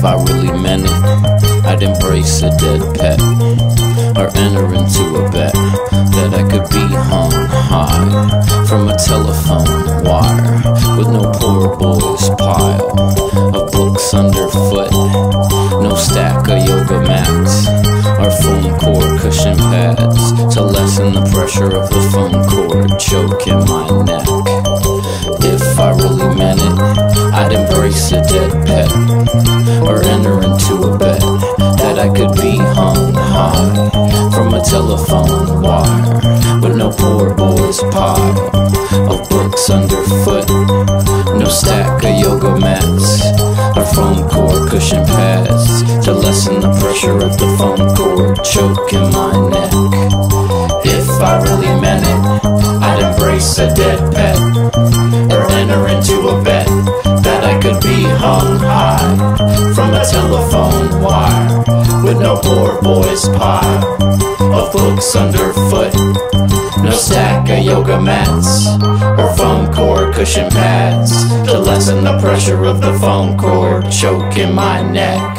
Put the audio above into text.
If I really meant it, I'd embrace a dead pet, or enter into a bet that I could be hung high from a telephone wire, with no poor boy's pile of books underfoot, no stack of yoga mats or foam core cushion pads to lessen the pressure of the phone cord choking my neck. If I really meant it, I'd embrace a dead pet, or enter into a bet that I could be hung high from a telephone wire, with no poor boy's pile of books underfoot, no stack of yoga mats or foam core cushion pads to lessen the pressure of the phone cord choking my neck. If I really meant it, I'd embrace a dead pet, or enter into a bet that I could be hung high from a telephone wire, with no poor boy's pile of books underfoot, no stack of yoga mats or foam core cushion pads to lessen the pressure of the phone cord choking my neck.